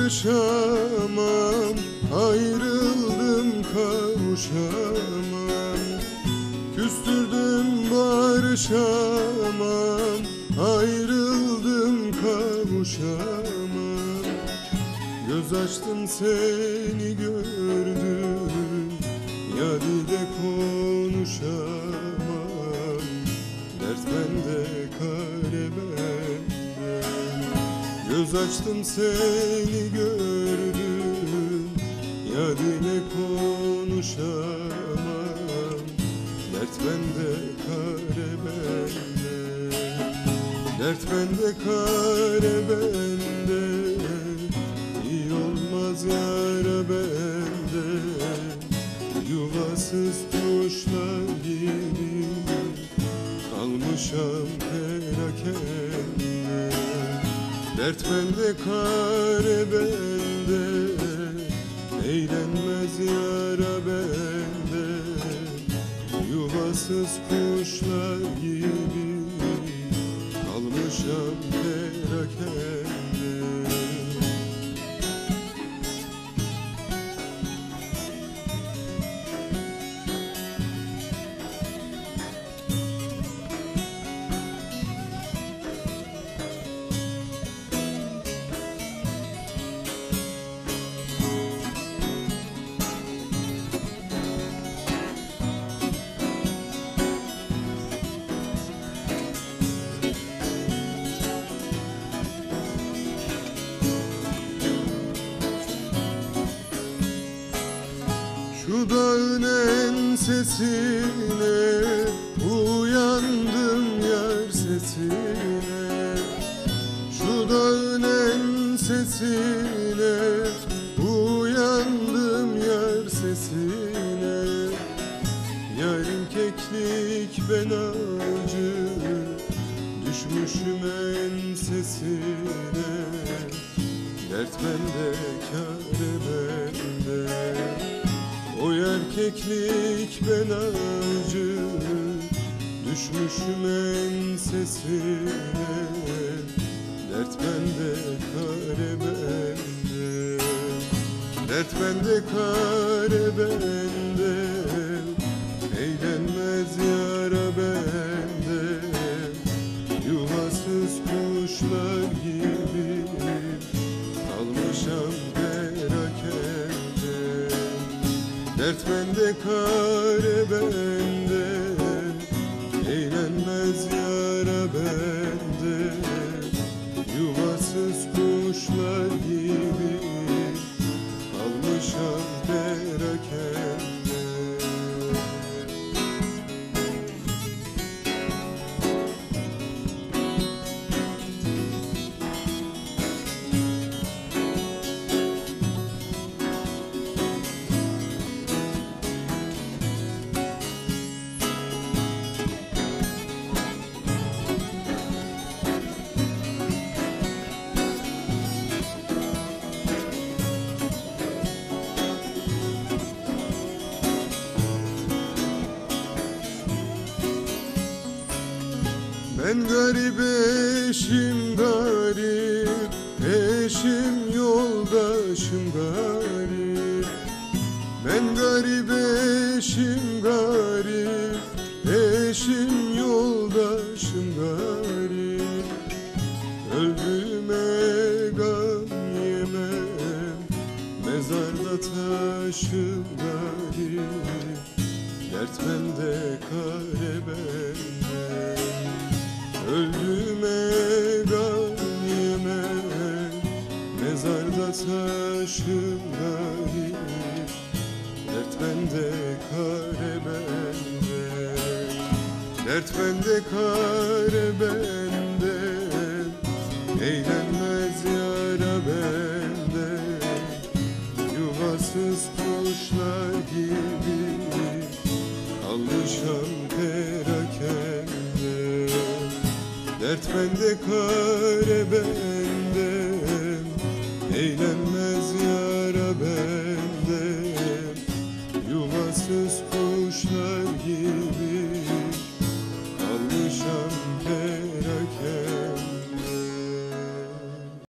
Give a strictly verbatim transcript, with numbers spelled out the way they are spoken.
barışamam, ayrıldım kavuşamam. Küstürdüm barışamam, ayrıldım kavuşamam. Göz açtım seni gördüm, ya dile konuşamam. Dert bende, kare bende. Göz açtım seni gördüm, ya dile konuşamam. Dert bende, kare bende. Dert bende, kare bende. İyi olmaz yara bende. Yuvasız kuşlar gibi kalmışam perakende. Dert bende, kare bende. Eğlenmez yara bende. Yuvasız kuşlar gibi kalmışam perakende. Şu dağın ensesine uyandım yar sesine. Şu dağın ensesine uyandım yar sesine. Yarın keklik ben acı düşmüşüm ensesine. Dert bende, kâre bende. O erkeklik ben acı düşmüşüm ensesine. Dert bende, kare bende. Dert bende, kare bende. Eğlenmez yara bende. Yuvasız kuşlar gibi kalmışam perakende. Dert bende, kare bende. Eğlenmez yara bende. Yuvasız kuşlar gibi kalmışam perakende. Ben garip eşim garip, eşim yoldaşım garip. Ben garip eşim garip, eşim yoldaşım garip. Öldüğüme gam yemem, mezarda taşım garip. Dert bende, kare bende. Öldüğüme gam yemem, mezarda taşım garip. Dert bende, kare bende. Dert bende, kare bende. Eğlenmez yara bende. Yuvasız kuşlar gibi kalmışam perakende. Dert bende, kare bende. Eğlenmez yara bende. Yuvasız kuşlar gibi